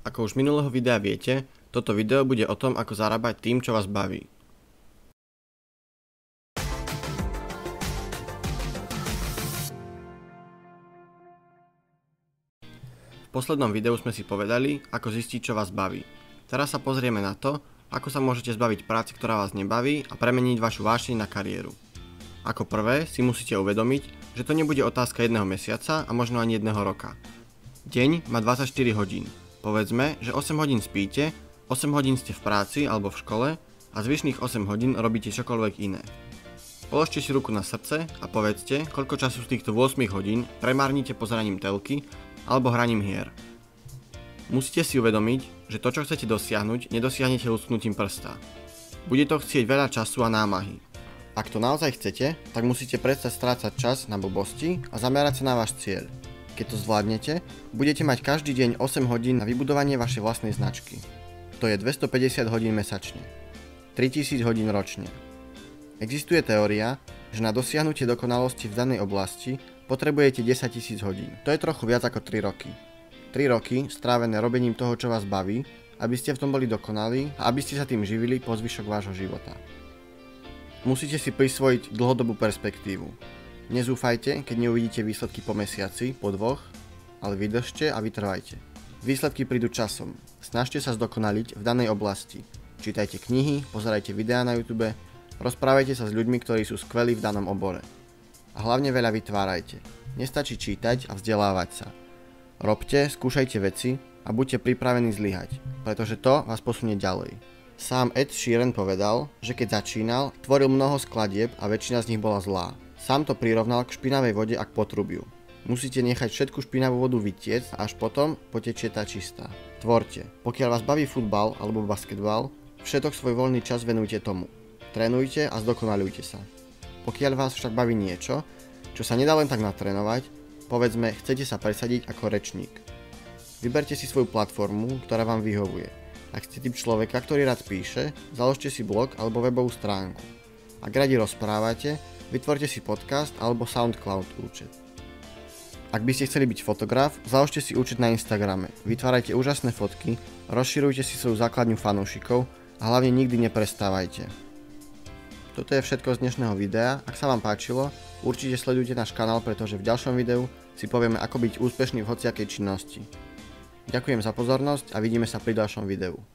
Ako už minulého videa viete, toto video bude o tom, ako zarábať tým, čo vás baví. V poslednom videu sme si povedali, ako zistiť, čo vás baví. Teraz sa pozrieme na to, ako sa môžete zbaviť práce, ktorá vás nebaví a premeniť vašu vášeň na kariéru. Ako prvé si musíte uvedomiť, že to nebude otázka jedného mesiaca a možno ani jedného roka. Deň má 24 hodín. Povedzme, že 8 hodín spíte, 8 hodín ste v práci alebo v škole a zvyšných 8 hodín robíte čokoľvek iné. Položte si ruku na srdce a povedzte, koľko času z týchto 8 hodín premárnite pozeraním telky alebo hraním hier. Musíte si uvedomiť, že to, čo chcete dosiahnuť, nedosiahnete lusknutím prsta. Bude to chcieť veľa času a námahy. Ak to naozaj chcete, tak musíte prestať strácať čas na blbosti a zamerať sa na váš cieľ. Keď to zvládnete, budete mať každý deň 8 hodín na vybudovanie vašej vlastnej značky. To je 250 hodín mesačne. 3000 hodín ročne. Existuje teória, že na dosiahnutie dokonalosti v danej oblasti potrebujete 10 000 hodín. To je trochu viac ako 3 roky. 3 roky strávené robením toho, čo vás baví, aby ste v tom boli dokonalí a aby ste sa tým živili po zvyšok vášho života. Musíte si prisvojiť dlhodobú perspektívu. Nezúfajte, keď neuvidíte výsledky po mesiaci, po dvoch, ale vydržte a vytrvajte. Výsledky prídu časom. Snažte sa zdokonaliť v danej oblasti. Čítajte knihy, pozerajte videá na YouTube, rozprávajte sa s ľuďmi, ktorí sú skvelí v danom obore. A hlavne veľa vytvárajte. Nestačí čítať a vzdelávať sa. Robte, skúšajte veci a buďte pripravení zlyhať, pretože to vás posunie ďalej. Sám Ed Sheeran povedal, že keď začínal, tvoril mnoho skladieb a väčšina z nich bola zlá. Sám to prirovnal k špinavej vode a k potrubiu. Musíte nechať všetku špinavú vodu vytiecť a až potom potečie tá čistá. Tvorte. Pokiaľ vás baví futbal alebo basketbal, všetok svoj voľný čas venujte tomu. Trénujte a zdokonaľujte sa. Pokiaľ vás však baví niečo, čo sa nedá len tak natrénovať, povedzme, chcete sa presadiť ako rečník. Vyberte si svoju platformu, ktorá vám vyhovuje. Ak ste typ človeka, ktorý rád píše, založte si blog alebo webovú stránku. Ak radi rozprávate, vytvorte si podcast alebo SoundCloud účet. Ak by ste chceli byť fotograf, založte si účet na Instagrame, vytvárajte úžasné fotky, rozširujte si svoju základňu fanúšikov a hlavne nikdy neprestávajte. Toto je všetko z dnešného videa. Ak sa vám páčilo, určite sledujte náš kanál, pretože v ďalšom videu si povieme, ako byť úspešný v hociakej činnosti. Ďakujem za pozornosť a vidíme sa pri ďalšom videu.